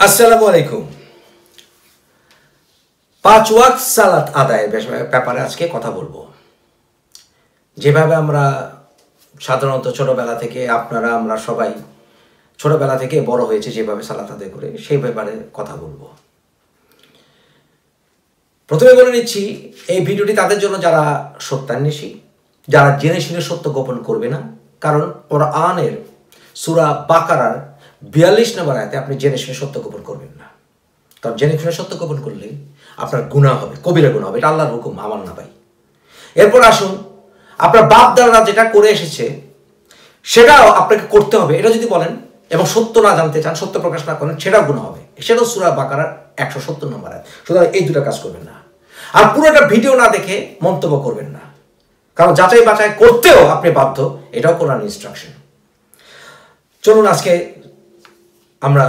আসসালামু আলাইকুম। 5 ওয়াক্ত সালাত আদায়ের ব্যাপারে আজকে কথা বলবো। যেভাবে আমরা সাধারণত ছোটবেলা থেকে আমরা সবাই ছোটবেলা থেকে বড় হয়েছে যেভাবে সালাত আদায় করে সেই ব্যাপারে কথা বলবো। প্রথমে বলে নিচ্ছি, এই ভিডিওটি তাদের জন্য যারা সত্যান্বেষী, যারা জেনে শুনে সত্য গোপন করবে না। কারণ কোরআনের সূরা বাকারার 42 নম্বর আয়াতে আপনি জেনে শুনে সত্য গোপন করবেন না। কারণ জেনে শুনে সত্য গোপন করলে আপনার গুনাহ হবে, কবিরা গুনাহ হবে। এটা আল্লাহর হুকুম, আমার না ভাই। এরপর আসুন, আপনার বাপ দাদারা যেটা করে এসেছে সেটাও আপনাকে করতে হবে। এটা যদি বলেন এবং সত্য না জানতে চান, সত্য প্রকাশ না করেন, সেটাও গুনাহ হবে। সেটাও সূরা বাকারার 170 নম্বর আয়াত। সুতরাং এই দুটো কাজ করবেন না। আর পুরোটা ভিডিও না দেখে মন্তব্য করবেন না, কারণ যাচাই বাছাই করতেও আপনি বাধ্য। এটাও কোরআন ইনস্ট্রাকশন। চলুন আজকে আমরা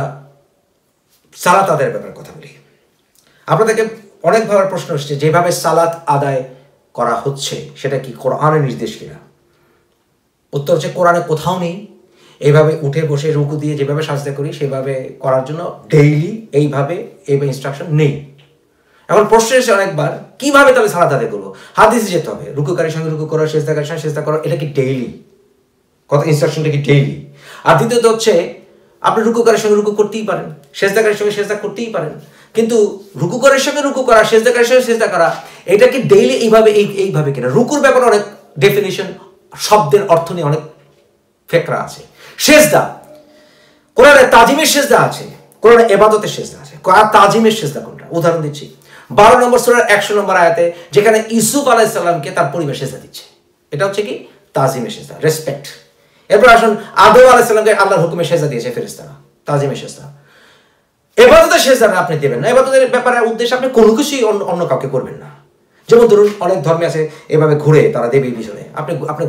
সালাত আদায়ের ব্যাপারে কথা বলি। আপনাদেরকে অনেকভাবে প্রশ্ন এসেছে, যেভাবে সালাত আদায় করা হচ্ছে সেটা কি কোরআনের নির্দেশ কিনা? উত্তর হচ্ছে কোরআনে কোথাও নেই। এইভাবে উঠে বসে রুকু দিয়ে যেভাবে সাজদা করি সেভাবে করার জন্য ডেইলি এইভাবে ইনস্ট্রাকশন নেই। এখন প্রশ্ন এসে অনেকবার, কিভাবে তাহলে সালাত আদায় করবো? হাদিসে যেতে হবে, রুকুকারীর সঙ্গে রুকু করো, সেজদাকারীর সঙ্গে সেজদা করো। এটা কি ডেইলি? কথা ইনস্ট্রাকশনটা কি ডেইলি? আর দ্বিতীয়ত হচ্ছে, আপনি রুকুকারীর সঙ্গে রুকু করতেই পারেন, সেজদাকারীর সঙ্গে সেজদা করতেই পারেন, কিন্তু রুকুকারীর সঙ্গে রুকু করা, সেজদাকারীর সঙ্গে সেজদা করা, এটা কি ডেইলি এইভাবে কিনা? রুকুর ব্যাপারে অনেক ডেফিনিশন, শব্দের অর্থ নিয়ে অনেক ফেকরা আছে। সেজদা, কোরআনে তাজিমের সেজদা আছে, কোরআনে ইবাদতের সেজদা আছে। তাজিমের সেজদা কোনটা? উদাহরণ দিচ্ছি, 12 নম্বর সূরার 100 নম্বর আয়াতে যেখানে ইউসুফ আলাইহিস সালামকে তার পরিবার সেজদা দিচ্ছে, এটা হচ্ছে কি তাজিমের সেজদা, রেসপেক্ট। এরপর আসুন, আদম আলাইহিস সালামকে আল্লাহর হুকুমে সেজদা দিয়েছে ফেরেশতারা, তাজিমের সেজদা। ইবাদতের সেজদাটা আপনি দেবেন না। ইবাদতের ব্যাপারে উদ্দেশ্যে আপনি কোনো কিছুই অন্য কাউকে করবেন না। যেমন ধরুন, অনেক ধর্মে আছে এভাবে ঘুরে তারা দেবীর পিছনে, আপনি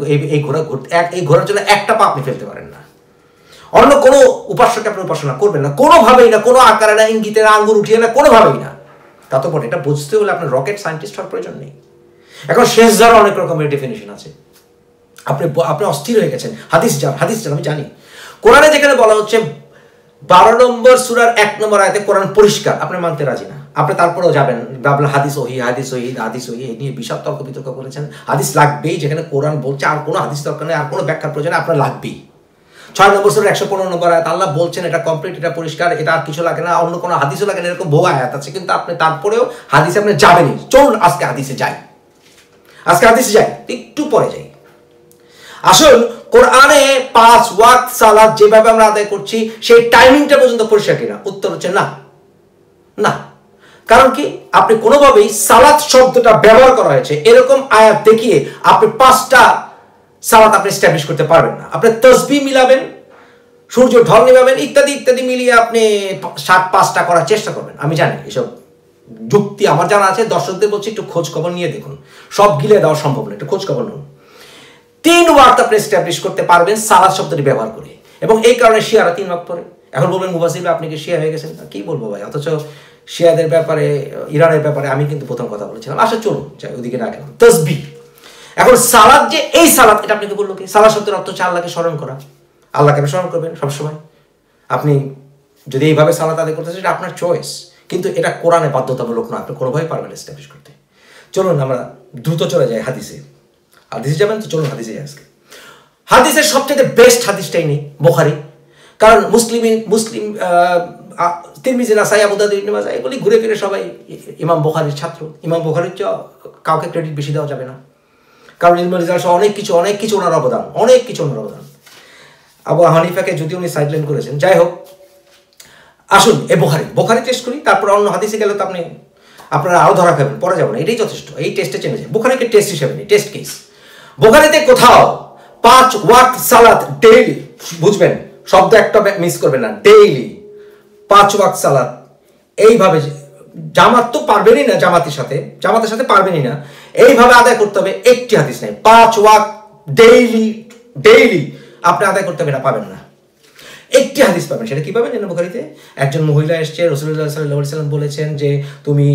এই ঘোরার জন্য একটা পা আপনি ফেলতে পারেন না। অন্য কোনো উপাস্যকে আপনি উপাসনা করবেন না, কোনোভাবেই না, কোনো আকারে না, ইঙ্গিতে না, আঙ্গুর উঠিয়ে না, কোনোভাবেই না। তারপর এটা বুঝতে হলে আপনার রকেট সায়েন্টিস্ট হওয়ার প্রয়োজন নেই। এখন সেজদারও অনেক রকমের ডেফিনিশন আছে। আপনি অস্থির হয়ে গেছেন, হাদিস জান, আমি জানি। কোরআনে যেখানে বলা হচ্ছে 12 নম্বর সূরার 1 নম্বর আয়াতে কোরআন পরিষ্কার, আপনি মানতে রাজি না, আপনি তারপরেও যাবেন বাবলা হাদিস ওহি এই নিয়ে বিশাল তর্ক বিতর্ক করেছেন। হাদিস লাগবেই, যেখানে কোরআন বলছে আর কোনো হাদিস দরকার নেই, আর কোনো ব্যাখ্যার প্রয়োজন আপনার লাগবেই। 6 নম্বর সূরার 115 নম্বর আয়াত আল্লাহ বলছেন এটা কমপ্লিট, এটা পরিষ্কার, এটা আর কিছু লাগে না, অন্য কোনো হাদিসও লাগে না, এরকম বহু আয়াত আছে। কিন্তু আপনি তারপরেও হাদিসে আপনি যাবেনই। চলুন আজকে হাদিসে যাই, একটু পরে যাই। আসল কোরআনে 5 ওয়াক্ত সালাত যেভাবে আমরা আদায় করছি সেই টাইমিংটা পর্যন্ত পরিষ্কার কিনা? উত্তর হচ্ছে না। কারণ কি? আপনি কোনোভাবেই সালাত শব্দটা ব্যবহার করা হয়েছে এরকম আয়াত দেখিয়ে আপনি 5টা সালাত আপনি এস্টাবলিশ করতে পারবেন না। আপনি তাসবিহ মিলাবেন, সূর্য ঢল নিভাবেন, ইত্যাদি মিলিয়ে আপনি 5টা করার চেষ্টা করবেন। আমি জানি এসব যুক্তি আমার জানা আছে। দর্শকদের বলছি, একটু খোঁজ খবর নিয়ে দেখুন, সব গিলে দেওয়া সম্ভব না, একটু খোঁজ খবর নিন। 3 ওয়াক্ত আপনি এস্টাবলিশ করতে পারবেন সালাত শব্দটি ব্যবহার করে, এবং এই কারণে শিয়ারা 3 ওয়াক্ত পড়ে। এখন বলবেন মুফাসসির আপনি কি শিয়া হয়ে গেছেন? কি বলবো ভাই, অথচ শিয়াদের ব্যাপারে, ইরানের ব্যাপারে আমি কিন্তু প্রথম কথা বলেছিলাম। আসলে চলুন যাই, ওদিকে না গেলাম। তাসবিহ। এখন সালাত, যে এই সালাত, এটা আপনাকে বললো কি? সালাত শব্দের অর্থ হচ্ছে আল্লাহকে স্মরণ করা। আল্লাহকে আপনি স্মরণ করবেন সবসময়। আপনি যদি এইভাবে সালাত আদায় করতে চান, এটা আপনার চয়েস, কিন্তু এটা কোরআনে বাধ্যতামূলক না, আপনি কোনোভাবেই পারবেন এস্টাবলিশ করতে। চলুন আমরা দ্রুত চলে যাই হাদিসে যাবেন তো? চলুন হাদিসে যাই আজকে। হাদিসের সবচেয়ে বেস্ট হাদিসটাই নেই বুখারী, কারণ মুসলিম তিরমিজি, নাসাই, আবু দাউদ, ইবনে মাজাহ এগুলি ঘুরে ফিরে সবাই ইমাম বুখারীর ছাত্র। ইমাম বুখারীর কাউকে ক্রেডিট বেশি দেওয়া যাবে না, কারণ ইলমুল রিজাল সহ অনেক কিছু ওনার অবদান। আবু হানিফাকে যদি উনি সাইডলাইন করেছেন, যাই হোক। আসুন বুখারী টেস্ট করি, তারপর অন্য হাদিসে গেলে তো আপনারা আরো ধরা খাবেন, পরে যাবো না, এটাই যথেষ্ট। এই টেস্টে চেনে যায়, বুখারীকে টেস্ট হিসেবে নেই, টেস্ট কেস। বুখারীতে কোথাও 5 ওয়াক্ত সালাত ডেইলি, বুঝবেন, শব্দ একটা মিস করবেন না, ডেইলি 5 ওয়াক্ত সালাত এইভাবে, জামাত তো পারবেনই না, জামাতের সাথে পারবেনই না, এইভাবে আদায় করতে হবে। একটি হাদিস নেই 5 ওয়াক্ত ডেইলি আপনি আদায় করতে পাবেন না। একটি হাদিস পাবেন, সেটা কি পাবেন জানেন? বুখারীতে একজন মহিলা এসছে, রাসূলুল্লাহ সাল্লাল্লাহু আলাইহি ওয়াসাল্লাম বলেছেন যে তুমি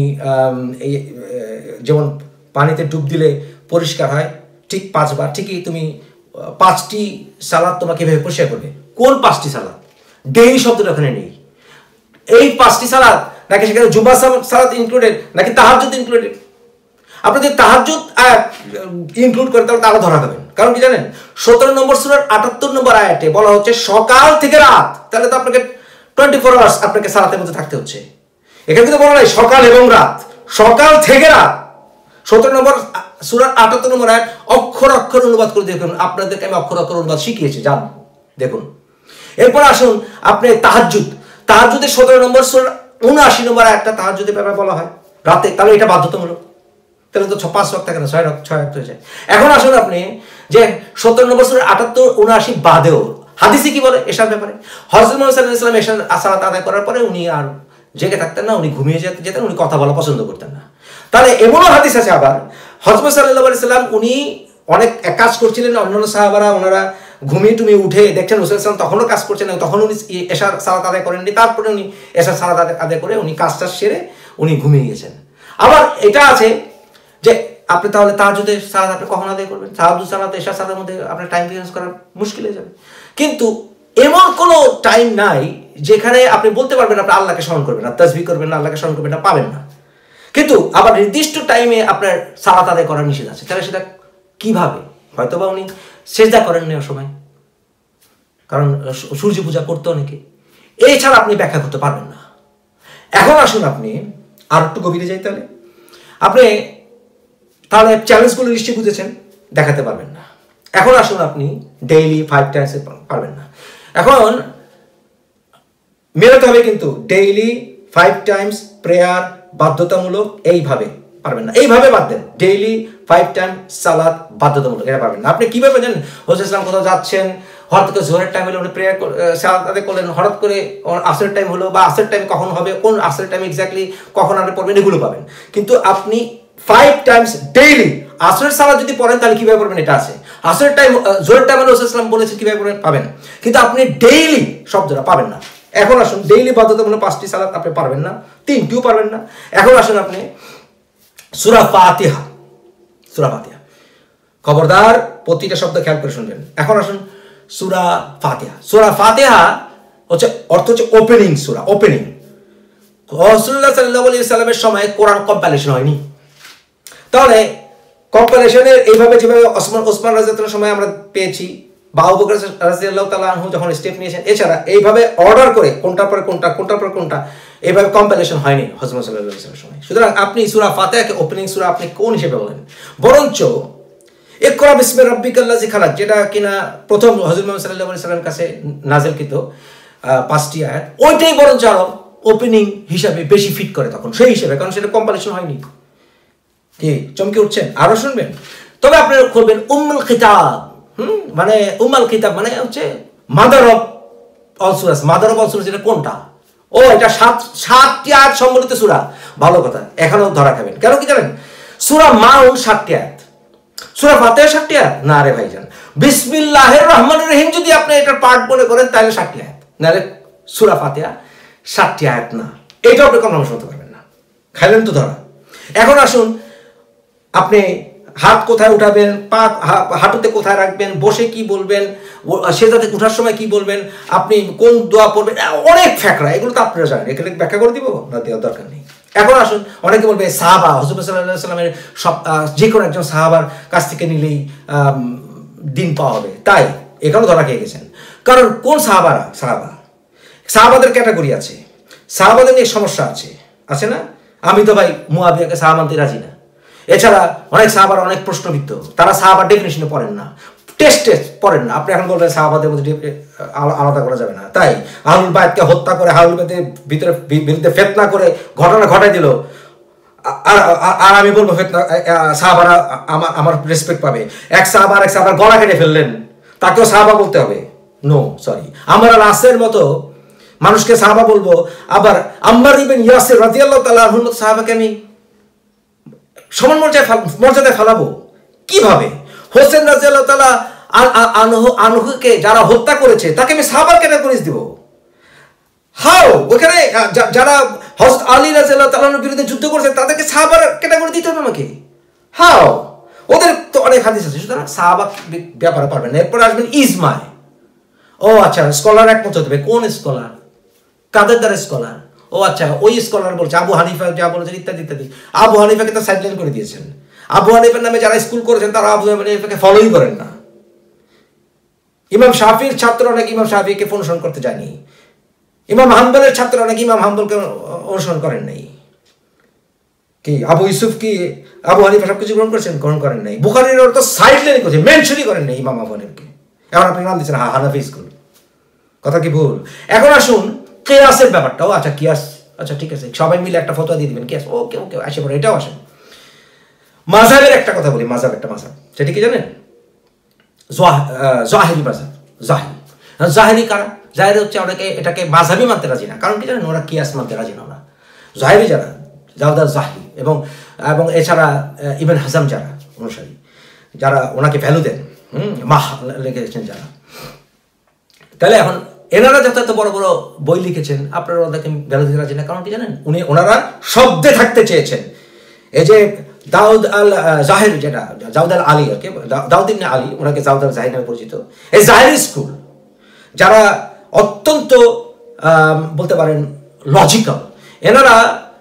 যেমন পানিতে ডুব দিলে পরিষ্কার হয় ঠিক 5 বার, ঠিকই তুমি 5টি সালাত তোমাকে এভাবে পরিষ্কার করবে। কোন 5টি সালাত? ডেইলি শব্দটা ওখানে নেই। এই 5টি সালাত, নাকি সেখানে জুমা সালাত ইনক্লুডেড, নাকি তাহাজ্জুদ ইনক্লুডেড? আপনি যদি তাহাজ্জুদ ইনক্লুড করেন তাহলে তারা ধরা দেবেন। কারণ কি জানেন, 17 নম্বর সূরার 78 নম্বর আয়াতে বলা হচ্ছে সকাল থেকে রাত। তাহলে তো আপনাকে 24 আওয়ার্স আপনাকে সালাতের মধ্যে থাকতে হচ্ছে। এখানে কিন্তু বলা নাই সকাল এবং রাত, সকাল থেকে রাত। 17 নম্বর সূরার 78 নম্বর আয়াত অক্ষর অক্ষর অনুবাদ করে দেখুন। আপনাদেরকে আমি অক্ষর অক্ষর অনুবাদ শিখিয়েছি, জান দেখুন। এরপর আসুন আপনি তাহাজ্জুদের 17 নম্বর সূরার 79 নম্বর আয়াতটা তাহাজ্জুদের ব্যাপারে বলা হয় রাতে, তাহলে এটা বাধ্যতামূলক। তাহলে তো 5 ওয়াক্ত থাকে না, 6 ওয়াক্ত হয়ে যায়। এখন আসুন আপনি যে 17 নম্বর সূরা 78 79 বাদেও হাদিসে কি বলে এশার ব্যাপারে। হযরত মুহাম্মদ সাল্লাল্লাহু আলাইহি ওয়াসাল্লাম এশার সালাত আদায় করার পরে উনি আর জেগে থাকতেন না, উনি ঘুমিয়ে যেতেন, উনি কথা বলা পছন্দ করতেন না। তাহলে এমনও হাদিস আছে আবার হযরত সাল্লাল্লাহু আলাইহি ওয়াসাল্লাম উনি অনেক কাজ করছিলেন, অন্যান্য সাহাবারা ওনারা ঘুমিয়ে টুমিয়ে উঠে দেখছেন রাসূল সাল্লাল্লাহু আলাইহি ওয়াসাল্লাম তখনও কাজ করছেন, তখন উনি এশার সালাত আদায় করেননি। তারপরে উনি এশার সালাত আদায় করে উনি কাজটা সেরে উনি ঘুমিয়ে গেছেন। আবার এটা আছে যে আপনি তাহলে তাহাজ্জুদের সালাত আপনি কখন আদায় করবেন? তাহাজ্জুদ সালাত এশার সালাতের মধ্যে আপনার টাইম ডিফারেন্স করা মুশকিল হয়ে যাবে। কিন্তু এমন কোনো টাইম নাই যেখানে আপনি বলতে পারবেন আপনি আল্লাহকে স্মরণ করবেন না, তাসবিহ করবেন না, আল্লাহকে স্মরণ করবেন না, পাবেন না। কিন্তু আবার নির্দিষ্ট টাইমে আপনার সালাত আদায় করার নিষেধ আছে। তাহলে সেটা কিভাবে? হয়তোবা উনি সেজদা করেন না সময়, কারণ সূর্য পূজা করতে অনেকে, এছাড়া আপনি ব্যাখ্যা করতে পারবেন না। এখন আসুন আপনি আর একটু গভীরে যাই। তাহলে চ্যালেঞ্জগুলো নিশ্চয়ই বুঝেছেন, দেখাতে পারবেন না। এখন আসুন আপনি ডেইলি 5 টাইমস পারবেন না। এখন মেলাতে হবে কিন্তু ডেইলি 5 টাইমস প্রেয়ার বাধ্যতামূলক, এইভাবে পারবেন না। এইভাবে বাদ দেন, ডেইলি 5 টাইম সালাত বাধ্যতামূলক, এটা পারবেন না। আপনি কিভাবে জানেন? রাসূল ইসলাম কোথাও যাচ্ছেন, হঠাৎ করে জোহরের টাইম হলো উনি প্রেয়ার সালাত আদায় করলেন, হঠাৎ করে আসরের টাইম হলো, বা আসরের টাইম কখন হবে, কোন আসরের টাইম এক্স্যাক্টলি কখন আপনি পড়বেন, এগুলো পাবেন। কিন্তু আপনি 5 টাইমস ডেইলি আসরের সালাত যদি পড়েন তাহলে কিভাবে পড়বেন এটা আছে। আসরের টাইম জোহরের টাইম রাসূল ইসলাম বলেছে কিভাবে পড়বেন পাবেন, কিন্তু আপনি ডেইলি শব্দটা পাবেন না। এখন আসুন ডেইলি বাধ্যতামূলক 5টি সালাত আপনি পারবেন না, 3টিও পারবেন না। এখন আসুন আপনি সূরা ফাতিহা, খবরদার প্রতিটা শব্দ খেয়াল করে শুনবেন। এখন আসুন সূরা ফাতিহা হচ্ছে অর্থ হচ্ছে ওপেনিং সূরা, ওপেনিং। রাসূলুল্লাহ সাল্লাল্লাহু আলাইহি ওয়াসাল্লামের সময় কোরআন কম্পাইলেশন হয়নি। তাহলে কম্পাইলেশনের এইভাবে যেভাবে ওসমান রাদিয়াল্লাহু সময় আমরা পেয়েছি, বা আবু বকর রাদিয়াল্লাহু তাআলা আনহু যখন স্টেপ নিয়েছেন, এছাড়া এইভাবে অর্ডার করে কোনটার পরে কোনটা এইভাবে কম্পাইলেশন হয়নি হযরত সাল্লাল্লাহু আলাইহি ওয়াসাল্লামের সময়। সুতরাং আপনি সূরা ফাতিহাকে ওপেনিং সূরা আপনি কোন হিসেবে বলেন? বরঞ্চ ইকরা বিসমি রাব্বিকাল্লাযী খালাক, যেটা কিনা প্রথম হযরত মুহাম্মদ সাল্লাল্লাহু আলাইহি ওয়াসাল্লামের কাছে নাযিলকৃত 5টি আয়াত, ওইটাই বরঞ্চ আরো ওপেনিং হিসাবে বেশি ফিট করে তখন সেই হিসেবে, কারণ সেটা কম্পাইলেশন হয়নি। কি চমকে উঠছেন? আরো শুনবেন। তবে আপনারা করবেন উম্মুল কিতাব, মানে উম্মুল কিতাব মানে হচ্ছে mother of all surahs. Mother of all surahs এটা কোনটা? ও এটা 7টি আয়াত সম্বলিত সূরা। ভালো কথা, এখনো ধরা খাবেন। কেন কি জানেন? সূরা মাউন 7টি আয়াত, সূরা ফাতিহা 7টি আয়াত না রে ভাইজান। বিসমিল্লাহির রহমানির রহিম যদি আপনি এটার পার্ট মনে করেন তাহলে 7টি আয়াত, নারে সূরা ফাতিহা 7টি আয়াত না। এটাও আপনি কখনো শুনতে পারবেন না, খাইলেন তো ধরা। এখন আসুন আপনি হাত কোথায় উঠাবেন, পা হাঁটুতে কোথায় রাখবেন, বসে কি বলবেন, সেজাতে উঠার সময় কি বলবেন, আপনি কোন দোয়া পড়বেন, অনেক ফ্যাকরা, এগুলো তো আপনারা জানেন। এখানে ব্যাখ্যা করে দিব না, দেওয়ার দরকার নেই। এখন আসুন অনেকে বলবে সাহাবা, হযরত সাল্লাল্লাহু আলাইহি ওয়াসাল্লামের সব যে কোনো একজন সাহাবার কাছ থেকে নিলেই দিন পাওয়া হবে, তাই এখানেও ধরা খেয়ে গেছেন। কারণ কোন সাহাবাদের ক্যাটাগরি আছে, সাহাবাদের নিয়ে সমস্যা আছে না? আমি তো ভাই মুয়াবিয়াকে সাহাবা মানতে রাজি না। এছাড়া অনেক সাহাবার অনেক প্রশ্নবিদ্ধ, তারা সাহাবার ডেফিনিশনে পড়েন না, টেস্টে পড়েন না। আপনি এখন বলবেন সাহাবাদের মধ্যে আলাদা করা যাবে না, তাই আহলুল বাইতকে হত্যা করে আহলুল বাইতের বিরুদ্ধে ফিতনা করে ঘটনা ঘটাই দিল, আর আমি বলবো ফিতনা সাহাবারা আমার রেসপেক্ট পাবে। এক সাহাবার গলা কেটে ফেললেন, তাকেও সাহাবা বলতে হবে? No, sorry. আমরা রাসের মতো মানুষকে সাহাবা বলবো, আবার আম্মার ইবনে ইয়াসির রাদিয়াল্লাহু তাআলা আনহুর মতো সাহাবাকে আমি সমান মর্যাদায় ফেলাবো কিভাবে? হোসেন রাদিয়াল্লাহু তাআলা আনহুকে যারা হত্যা করেছে তাকে আমি সাহাবার ক্যাটাগরিজ দিব? হাউ? ওখানে যারা হযরত আলী রাদিয়াল্লাহু তাআলার বিরুদ্ধে যুদ্ধ করেছে তাদেরকে সাহাবার ক্যাটাগরি দিতে হবে আমাকে? হাউ? ওদের তো অনেক হাদিস আছে, সুতরাং সাহাবা ব্যাপারে পারবেন না। এরপর আসবেন ইজমায়। ও আচ্ছা, স্কলার একমত হতে হবে। কোন স্কলার? কাদের দ্বারা স্কলার? ও আচ্ছা, ওই স্কলার বলছে আবু হানিফা যা বলেছেন ইত্যাদি ইত্যাদি। আবু হানিফাকে তো সাইডলাইন করে দিয়েছেন। আবু হানিফার নামে যারা স্কুল করেছেন তারা আবু হানিফাকে ফলোই করেন না। ইমাম শাফির ছাত্ররা নাকি ইমাম শাফিকে অনুসরণ করতে যায়নি। ইমাম হাম্বলের ছাত্ররা নাকি ইমাম হাম্বলকে অনুসরণ করেন নাই। কি আবু ইউসুফ কি আবু হানিফা সব কিছু গ্রহণ করেছেন? গ্রহণ করেন নাই। বুখারীর তো সাইডলাইন করেছে, মেনশনই করেন নাই ইমাম আবু হানিফাকে। এখন আপনি নাম দিচ্ছেন হানাফি স্কুল, কথা কি ভুল? এখন আসুন কিয়াসের ব্যাপারটা। ও আচ্ছা কিয়াস, আচ্ছা ঠিক আছে, সবাই মিলে একটা ফতোয়া দিয়ে দিবেন কিয়াস, ওকে ওকে আসে পড়ে, এটাও আসেন। মাযহাবের একটা কথা বলি, মাযহাব একটা মাযহাব, সেটা কি জানেন? জাহেরি মাযহাব। জাহেরি কারা? জাহেরি হচ্ছে অনেকে এটাকে মাযহাবই মানতে রাজি না। কারণ কি জানেন? ওরা কিয়াস মানতে রাজি না। ওরা জাহেরি যারা দাউদ আল-জাহরি এবং এছাড়া ইবনে হাজাম যারা অনুসারী, যারা ওনাকে ভ্যালু দেন, মাহ লিখেছেন যারা, তাহলে এখন এনারা যত এত বড় বড় বই লিখেছেন, আপনারা ওদেরকে ভ্যালু দিতে রাজি না। কারণ কি জানেন? ওনারা শব্দে থাকতে চেয়েছেন। এই যে দাউদ আল জাহের, যেটা দাউদ আল আলী, আর কি দাউদ ইবনে আলী, ওনাকে দাউদ আল জাহির নামে পরিচিত, এই জাহেরি স্কুল যারা অত্যন্ত বলতে পারেন লজিক্যাল, এনারা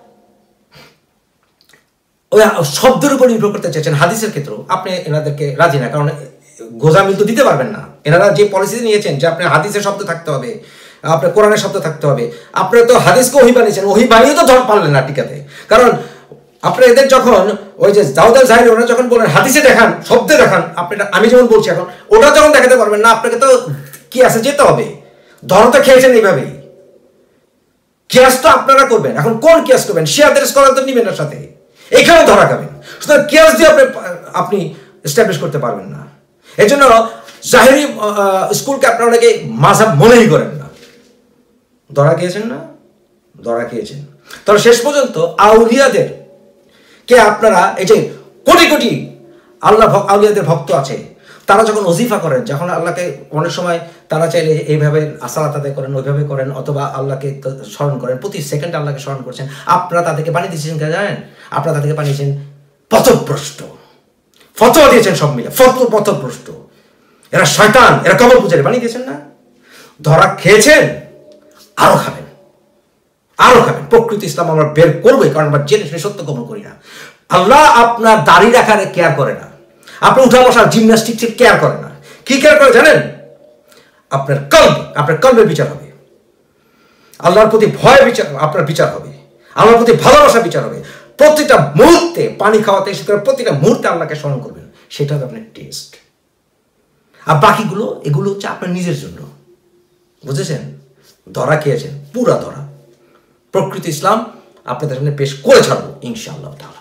ওই শব্দের উপর নির্ভর করতে চাইছেন। হাদিসের ক্ষেত্রেও আপনি এনাদেরকে রাজি না, কারণ গোজামিল তো দিতে পারবেন না। এনারা যে পলিসি নিয়েছেন যে আপনার হাদিসের শব্দ থাকতে হবে, আপনার কোরআনের শব্দ থাকতে হবে, আপনারা তো হাদিসকে ওহী বানিয়েছেন, ওহী বানিয়ে তো ধর পারলেন না টিকাতে। কারণ আপনার এদের যখন ওই যে দাউদ আল জাহিরি, ওরা যখন বলেন হাদিসে দেখান, শব্দে দেখান, আপনি আমি যেমন বলছি এখন, ওটা যখন দেখাতে পারবেন না, আপনাকে তো কি আছে যেতে হবে। ধরো তো খেয়েছেন এইভাবেই, কিয়াস তো আপনারা করবেন। এখন কোন কিয়াস করবেন? শিয়াদের স্কলার তো নিবেন এর সাথে, এখানে ধরা খাবেন। সুতরাং কিয়াস দিয়ে আপনি এস্টাবলিশ করতে পারবেন না। এই জন্য জাহেরি স্কুলকে আপনারা অনেকে মাযহাব মনেই করেন না। ধরা খেয়েছেন না? ধরা খেয়েছেন। তবে শেষ পর্যন্ত আউলিয়াদের কে আপনারা, এই যে কোটি কোটি আউলিয়াদের ভক্ত আছে, তারা যখন ওজিফা করেন, যখন আল্লাহকে অনেক সময় তারা চাইলে এইভাবে সালাত আদায় করেন, ওইভাবে করেন, অথবা আল্লাহকে স্মরণ করেন, প্রতি সেকেন্ডে আল্লাহকে স্মরণ করছেন, আপনারা তাদেরকে বানিয়ে দিয়েছেন কে জানেন? আপনারা তাদেরকে বানিয়েছেন পথভ্রষ্ট, ফতোয়া দিয়েছেন সব মিলে, পথভ্রষ্ট। এরা শয়তান, এরা কবর পূজারি বানিয়ে দিয়েছেন না? ধরা খেয়েছেন, আরো খাবেন, আরো খাবেন। প্রকৃতি ইসলাম আমরা বের করবোই, কারণ আমরা জেনে শুনে সত্য গোপন করি না। আল্লাহ আপনার দাড়ি রাখার কেয়ার করে না, আপনার উঠা বসার জিমন্যাস্টিক্স কেয়ার করে না। কি কেয়ার করে জানেন? আপনার কলবের বিচার হবে, আল্লাহর প্রতি ভয় বিচার, আপনার বিচার হবে, আল্লাহর প্রতি ভালোবাসা বিচার হবে। প্রতিটা মুহূর্তে পানি খাওয়াতে শুরু করে প্রতিটা মুহূর্তে আল্লাহকে স্মরণ করবেন, সেটা হবে আপনার টেস্ট। আর বাকিগুলো, এগুলো হচ্ছে আপনার নিজের জন্য, বুঝেছেন? ধরা খেয়েছেন, পুরা ধরা। প্রকৃতি ইসলাম আপনাদের সামনে পেশ করে ছাড়বো ইনশাআল্লাহ।